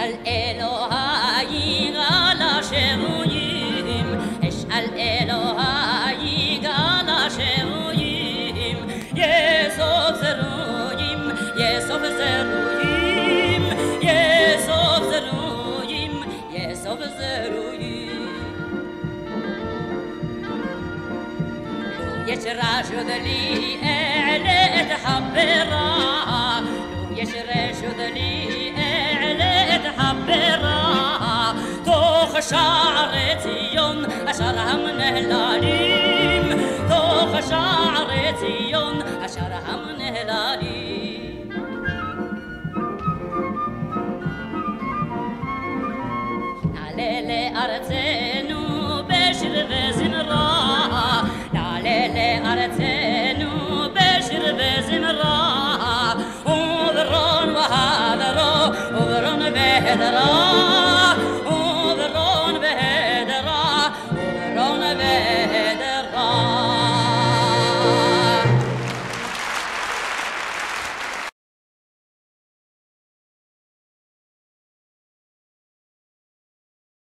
אשאל אלוהי על השבויים, אשאל אלוהי על השבויים, יאסוף זרועים, יאסוף זרועים, יאסוף זרועים, יאסוף זרועים. יש רשות לי אעלה את חברה, יש רשות לי אעלה את חברה, תוך שערי ציון אשר המנהללים, תוך שערי ציון אשר המנהללים. נעלה לארצנו בשיר וזמרה, נעלה לארצנו בשיר וזמרה, וברון והדרו, וברון והדרה, וברון והדרה, וברון והדרה.